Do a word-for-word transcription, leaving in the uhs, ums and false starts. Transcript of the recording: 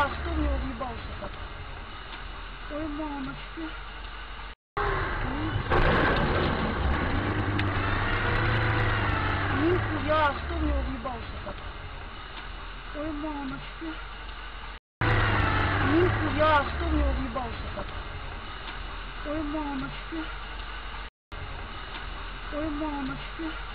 кто мне въебался так? Ой, мамочки. Нихуя, кто мне въебался так? Ой, мамочки. Нихуя, кто мне въебался так? Ой, мамочки. Ой, мамочки.